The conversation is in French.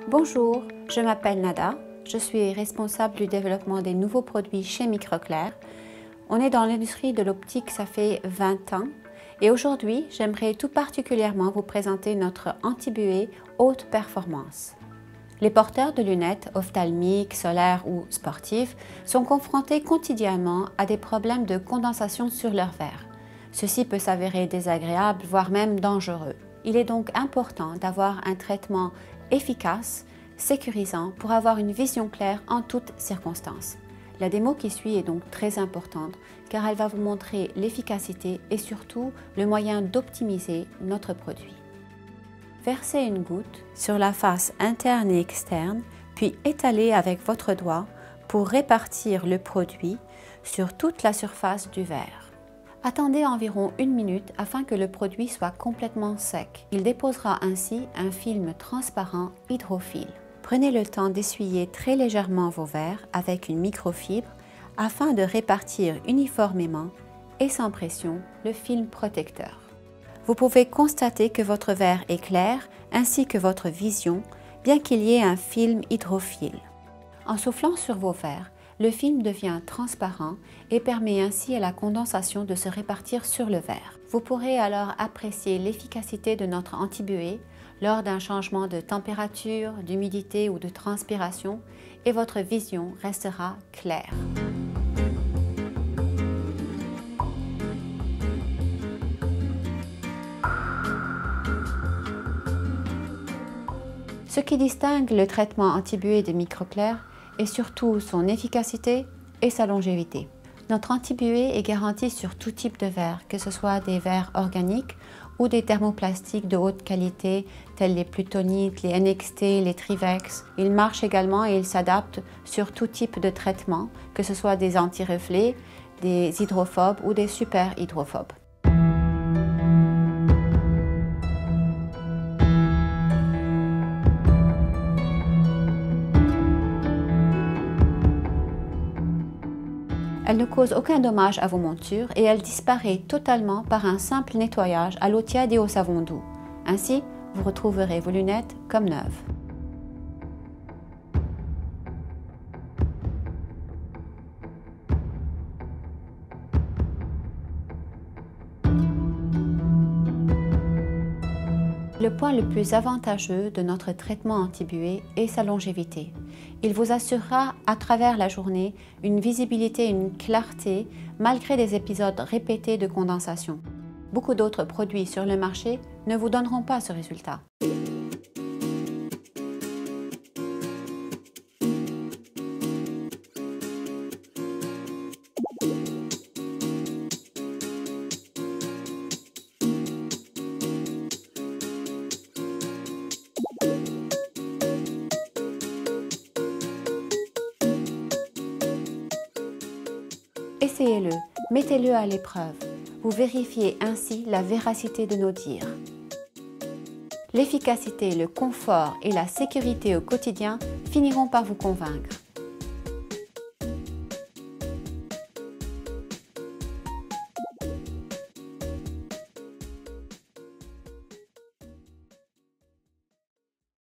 Bonjour, je m'appelle Nada, je suis responsable du développement des nouveaux produits chez Microclair. On est dans l'industrie de l'optique, ça fait 20 ans et aujourd'hui, j'aimerais tout particulièrement vous présenter notre anti-buée haute performance. Les porteurs de lunettes ophtalmiques, solaires ou sportives sont confrontés quotidiennement à des problèmes de condensation sur leur verre. Ceci peut s'avérer désagréable, voire même dangereux. Il est donc important d'avoir un traitement efficace, sécurisant pour avoir une vision claire en toutes circonstances. La démo qui suit est donc très importante car elle va vous montrer l'efficacité et surtout le moyen d'optimiser notre produit. Versez une goutte sur la face interne et externe, puis étalez avec votre doigt pour répartir le produit sur toute la surface du verre. Attendez environ 1 minute afin que le produit soit complètement sec. Il déposera ainsi un film transparent hydrophile. Prenez le temps d'essuyer très légèrement vos verres avec une microfibre afin de répartir uniformément et sans pression le film protecteur. Vous pouvez constater que votre verre est clair ainsi que votre vision, bien qu'il y ait un film hydrophile. En soufflant sur vos verres, le film devient transparent et permet ainsi à la condensation de se répartir sur le verre. Vous pourrez alors apprécier l'efficacité de notre anti-buée lors d'un changement de température, d'humidité ou de transpiration et votre vision restera claire. Ce qui distingue le traitement anti-buée de Microclair est surtout son efficacité et sa longévité. Notre anti-buée est garantie sur tout type de verre, que ce soit des verres organiques ou des thermoplastiques de haute qualité tels les Plutonites, les NXT, les Trivex. Il marche également et il s'adapte sur tout type de traitement, que ce soit des anti-reflets, des hydrophobes ou des super hydrophobes. Elle ne cause aucun dommage à vos montures et elle disparaît totalement par un simple nettoyage à l'eau tiède et au savon doux. Ainsi, vous retrouverez vos lunettes comme neuves. Le point le plus avantageux de notre traitement anti-buée est sa longévité. Il vous assurera à travers la journée une visibilité et une clarté malgré des épisodes répétés de condensation. Beaucoup d'autres produits sur le marché ne vous donneront pas ce résultat. Essayez-le, mettez-le à l'épreuve. Vous vérifiez ainsi la véracité de nos dires. L'efficacité, le confort et la sécurité au quotidien finiront par vous convaincre.